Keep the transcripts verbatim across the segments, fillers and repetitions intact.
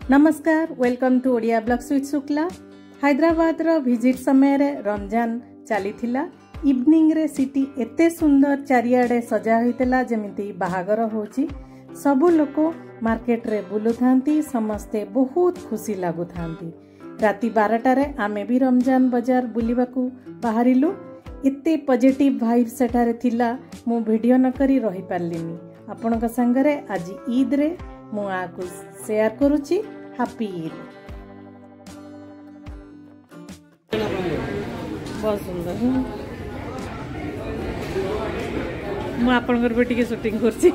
नमस्कार, welcome to Odia blogs with Shukla. Hyderabad रो visit समय रे रमजान चली थिला। इवनिंग रे सिटी एते सुंदर चारियाडे सजा होइतला जेमिति बाहागर होची। सबु लोक मार्केट रे बुलु थांती, समस्ते बहुत खुशी लागु थांती। राति बारटा रे आमे भी रमजान बाजार बुलिबाकू बाहरिलु। एते पॉजिटिव वाइब सेठारे थिला, मु वीडियो न करी रही पारलिनी। आपनका संगरे आज ईद रे मु आकू शेयर करूची। हैप्पी ईद। बहुत सुंदर मु आपनकर भी टिके शूटिंग करची।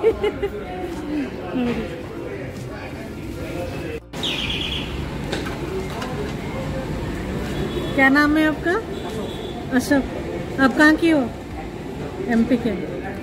क्या नाम है आपका? अशोक। आप कहाँ की हो? एमपी के।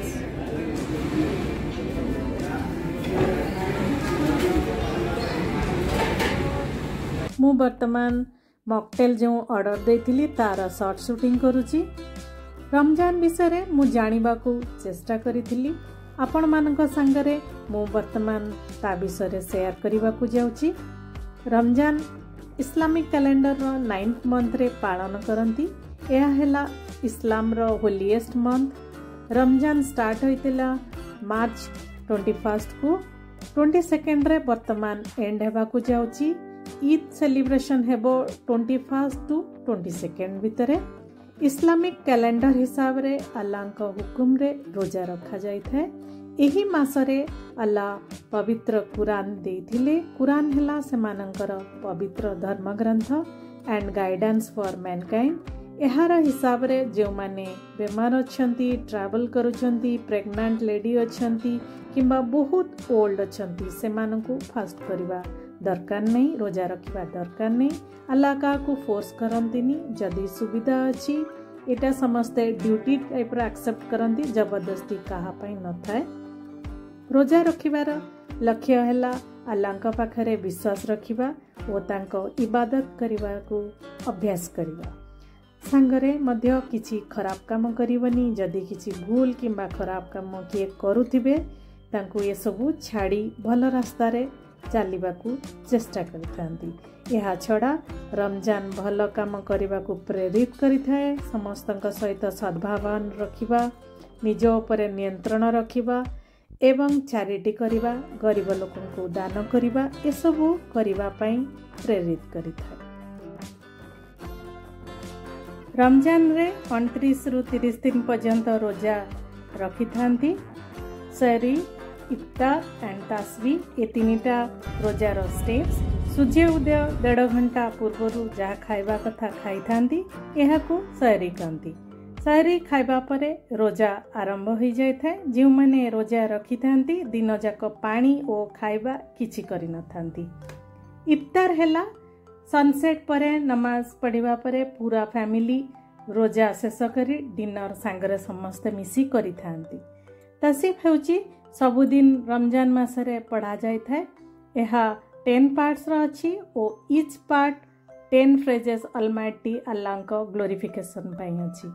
मु वर्तमान मॉकटेल जो ऑर्डर देथिली तार शॉर्ट शूटिंग करूची। रमजान विषय मु जानिबा को चेष्टा करिथिली। आपण मानक संगरे मु वर्तमान ता विषय शेयर करिबा को जाउची। रमजान इस्लामिक कैलेंडर रो नाइन्थ मंथ रे पालन करंती। यह हेला इस्लाम रो होलीएस्ट मंथ। रमजान स्टार्ट होइतिला मार्च ट्वेंटी फर्स्ट को। ट्वेंटी सेकेंड रे वर्तमान एंड हेबा को जाउची। ईद सेलिब्रेशन हेबो twenty first to twenty second भितरे। इस्लामिक कैलेंडर हिसाब रे अल्लाह को हुकुम रे रोजा रखा जाई थे। एही मासरे अल्लाह पवित्र कुरान देथिले। कुरान हेला सेमानंकर पवित्र धर्म ग्रंथ एंड गाइडेंस फॉर मैनकाइंड। एहार हिसाब रे जो माने बेमार अछंती, ट्रैवल करूछंती, प्रेग्नेंट लेडी अछंती किंबा बहुत ओल्ड अछंती, सेमानंकु फास्ट करिबा दरकार नहीं, रोजा रखिबा दरकार नहीं। अल्लाह का को फोर्स करंतिनी। जदी सुविधा अछि एटा समस्ते ड्यूटी टाइप रे एक्सेप्ट करंती, जबरदस्ती काहा पई न थाए। रोजा रखिबार लक्ष्य हेला अल्लाह का पाखरे विश्वास रखिबा ओ तांको इबादत करिबा को अभ्यास करिबा। संगरे मध्य किछि खराब काम करिवनी। जदी किछि भूल किंबा खराब काम किए करूथिबे तांको ये सबु छाड़ी भल रास्ता रे चलिबाकू चेष्टा करिथांती। यह छड़ा रमजान भल काम करिबाकू प्रेरित करिथाए। समस्तक सहित सद्भावन रखिबा, निज उपरे नियंत्रण रखिबा एवं चैरिटी करिबा, गरीब लोकंकु दान करिबा, ए सबु करिबा पई प्रेरित करिथाए। रमजान रे उनतीस रु तीस दिन पर्यंत रोजा रखिथांती। सरी, इफ्तार एंड तासवी ए तीनिटा रोजार स्टेप्स। सूर्य उदय डेढ़ घंटा पूर्व जहाँ खाइबा कथा खाई थांती, यह को सहरी कहती। सहरी खाइबा परे रोजा आरंभ हो जाए थे। जो माने रोजा रखी थांती दिन जाक पानी और खाइबा किछि करि न थांती। इफ्तार हेला सनसेट परे नमाज पढ़िबा परे पूरा फैमिली रोजा शेष करी डिनर सांगरे समस्ते मिसी करि थांती। तासीफ हेउची सबुदिन रमजान मासरे पढ़ा जाए थे। यह टेन पार्ट्स रो अछि ओ each part ten phrases almighty अल्लाह को ग्लोरिफिकेशन पाई अछि।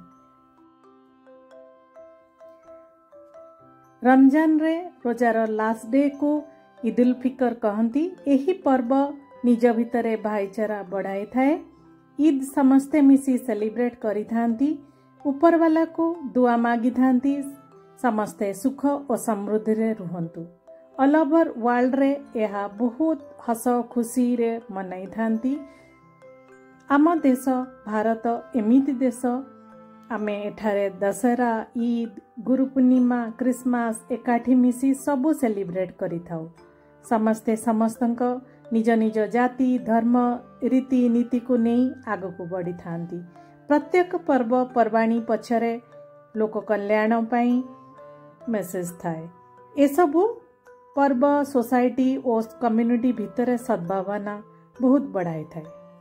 रमजान रे रोजार लास्ट डे को ईद उल फितर कहंती। एही पर्व निज भितरे भाईचारा बढ़ाई थाए। ईद समस्ते मिसी सेलिब्रेट करि थांती। ऊपर वाला को दुआ मागी थांती समस्ते सुख और समृद्धि रे रुहंतु। ऑल ओवर वर्ल्ड रे यह बहुत हस खुशी रे मनाई थांती। आम देश भारत एमिति देश, आमे एठारे दशहरा, ईद, गुरु पूर्णिमा, क्रिसमस एकाठी मिसी सबु सेलिब्रेट करि थाउ। समस्ते समस्तंक निज निज जाति, धर्म, रीति नीति को नहीं आगु को बढ़ी थांती। प्रत्येक पर्व पर्वाणी पछरे लोक कल्याण पाई मेसेज थाए। ए सबु पर्व सोसाइटी और कम्युनिटी भितर सद्भावना बहुत बढ़ाई थाए।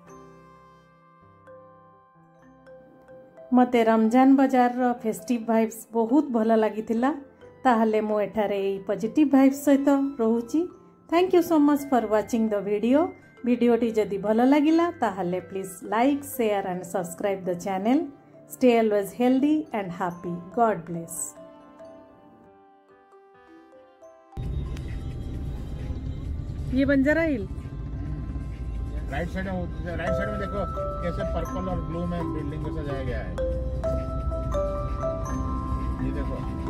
मते रमजान बाजार रो फेस्टिव वाइब्स बहुत भल लागिथिला। ताहले मो एठारे ए पॉजिटिव वाइब्स सहित रहूची। Thank you so much for watching the video. वीडियोटी जदि भल लागिला ताहले please like, share and subscribe the channel. Stay always healthy and happy. God bless. ये बंजारा हिल। राइट साइड में, राइट साइड में देखो कैसे पर्पल और ब्लू में बिल्डिंग को सजाया गया है। ये देखो